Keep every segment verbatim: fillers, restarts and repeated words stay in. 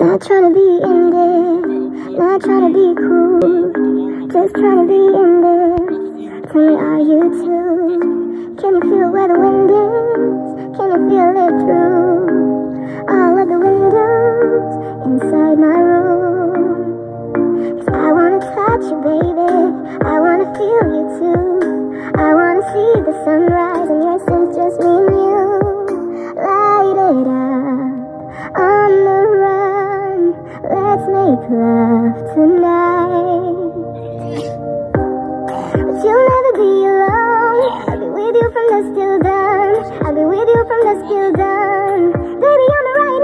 Not trying to be in there, not trying to be cool, just trying to be in there. Tell me, are you too? Can you feel where the wind is? Can you feel it through all of the windows inside my room? 'Cause I wanna touch you, baby, I wanna feel you too. I wanna see the sunrise and your sense, just me and you. Light it up on the run, let's make love tonight. But you'll never be alone, I'll be with you from dusk till dawn. I'll be with you from dusk till dawn. Baby, I'm right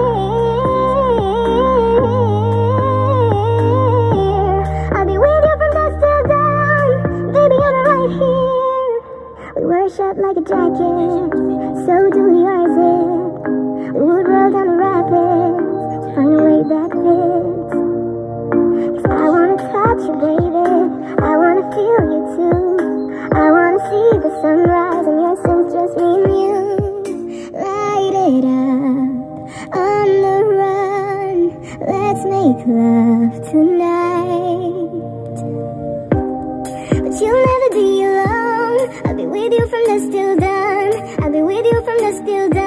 here. I'll be with you from dusk till dawn. Baby, I'm right here. We worship like a jacket, so do yours it. We would roll down the rapids, find a way that fits. 'Cause I wanna touch you, baby, I wanna feel you too. I wanna see the sunrise and your sense, just me and you. Light it up on the run, let's make love tonight. But you'll never be alone, I'll be with you from dusk till dawn. I'll be with you from dusk till dawn.